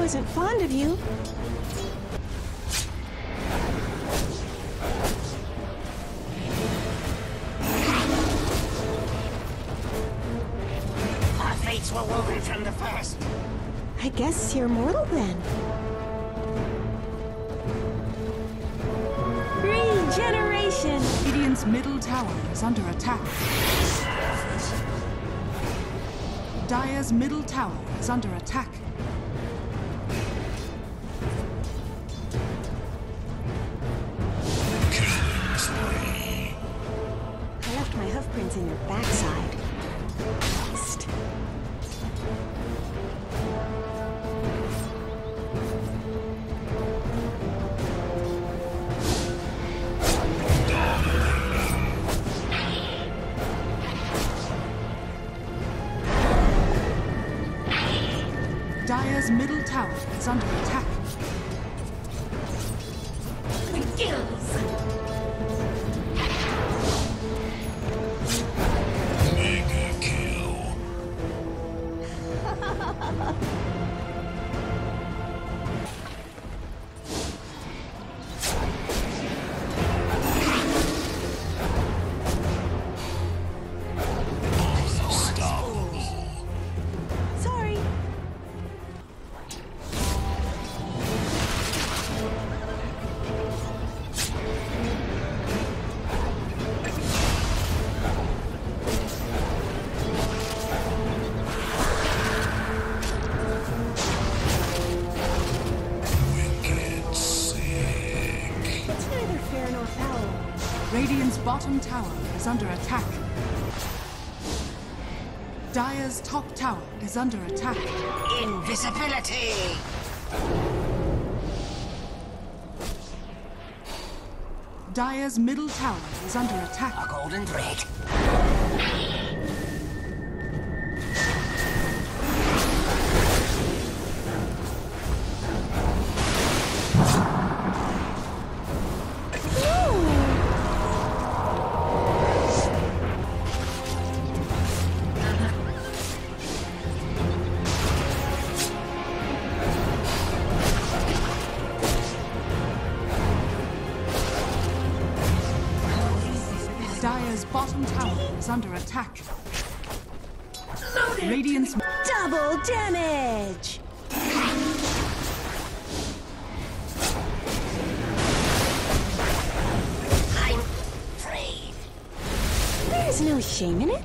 wasn't fond of you. Our fates were woven from the first. I guess you're mortal then. Regeneration! Radiant's middle tower is under attack. Dire's middle tower is under attack. I left my hoof prints in your backside. Beast. Dire's middle tower is under attack. Mega kill. Unstoppable. Sorry. Wicked sick. It's neither fair nor foul. Radiant's bottom tower is under attack. Dire's top tower is under attack. Invisibility! Dire's middle tower is under attack. A golden thread. Dire's bottom tower is under attack. Radiant's Double damage! I'm afraid. There's no shame in it.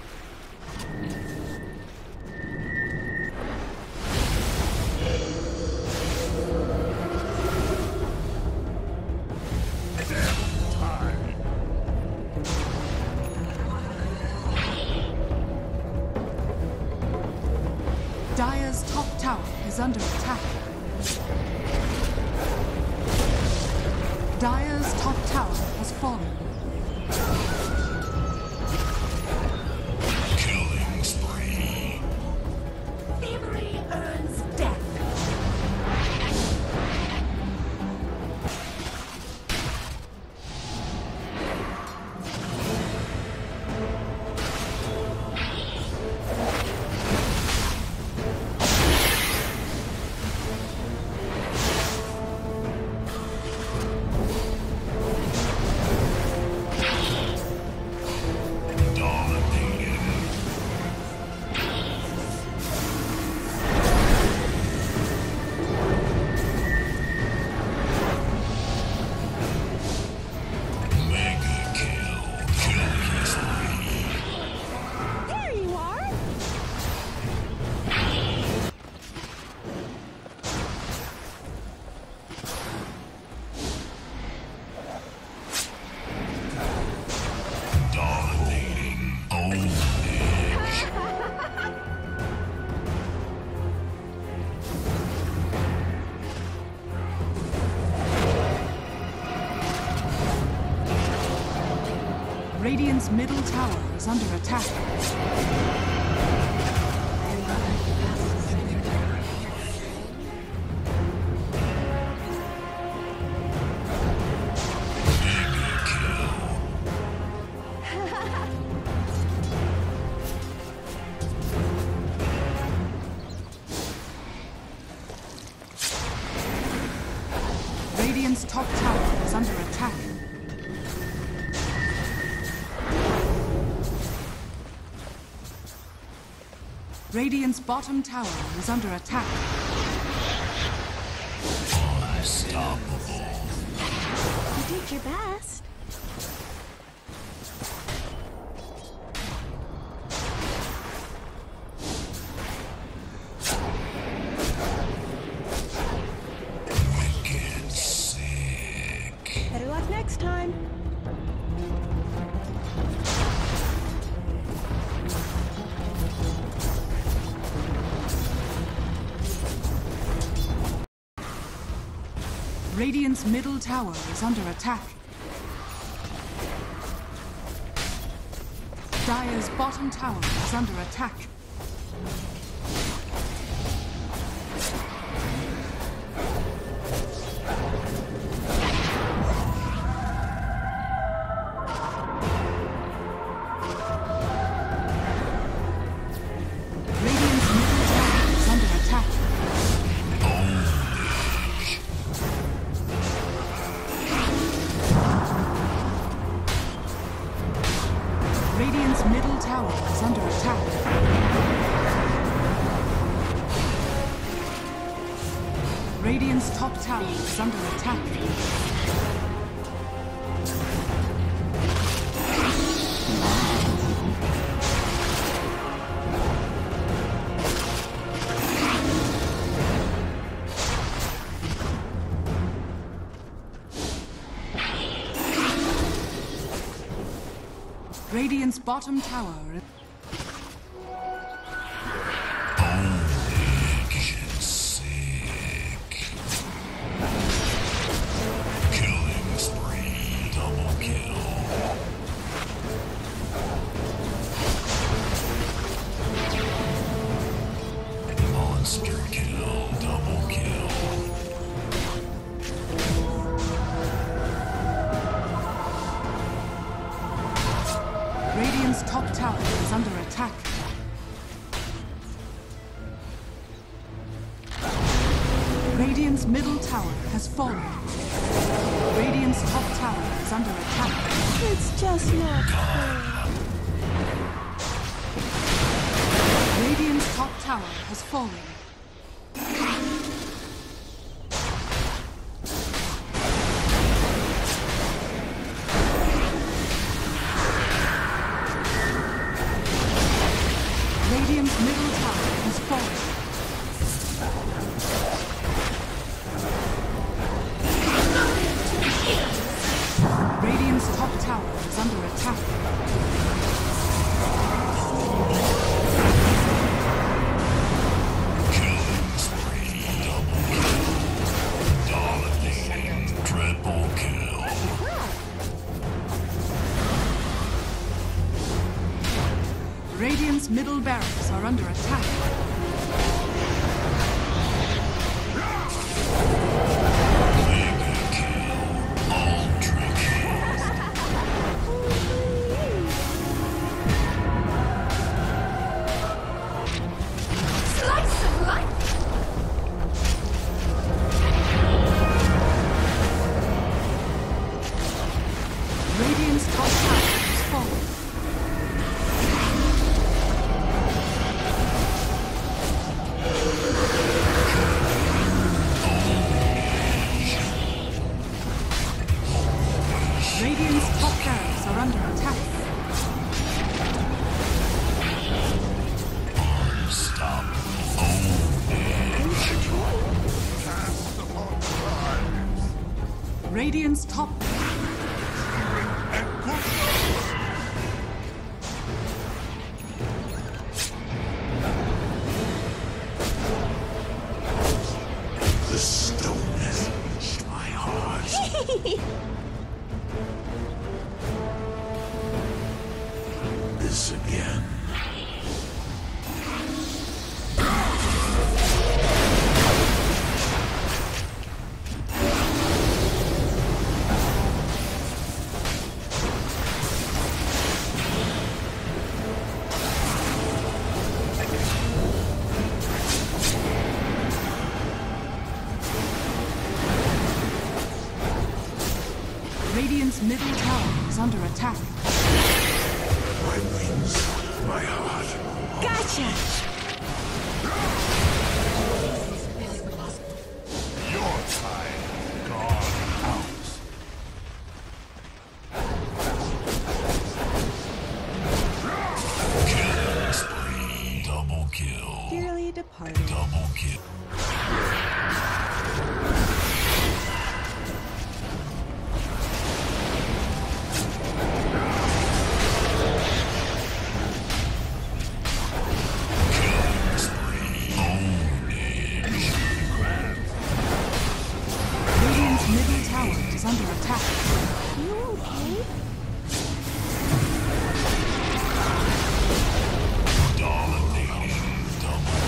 Dire's top tower is under attack. Dire's top tower has fallen. Killing spree. Thievery earns death. Dominating. Mega kill. Killing spree. There you are! Dominating. Old age. Radiant's middle tower is under attack. Mega kill. Radiant's bottom tower is under attack. Unstoppable. You did your best. Wicked sick. Better luck next time. Radiant's middle tower is under attack. Dire's bottom tower is under attack. Radiant's middle tower is under attack. Radiant's middle tower is under attack. Radiant's top tower is under attack. Radiant's bottom tower. Wicked sick. Killing spree. Double kill. Monster kill. Double kill. Radiant's top tower is under attack. Radiant's middle tower has fallen. Radiant's top tower is under attack. It's just not fair. Radiant's top tower has fallen. Radiant's middle tower has fallen. Radiant's top tower is under attack. Killing spree. Double kill. Dominating. Triple kill. Radiant's middle barracks are under attack. Mega kill. Ultra kill. Slice of life! Radiant's top tower has fallen. Radiant's top barracks are under attack. Radiant's top. The stone has reached my heart. This again. Radiant's middle tower is under attack. My wings, my heart. Gotcha! party. Double kill. Radiant's middle tower is under attack. You okay? Dominating. Double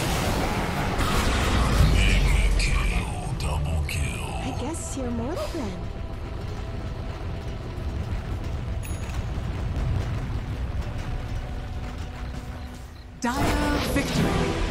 kill. Mega kill. Double kill. I guess you're mortal then. Dire victory.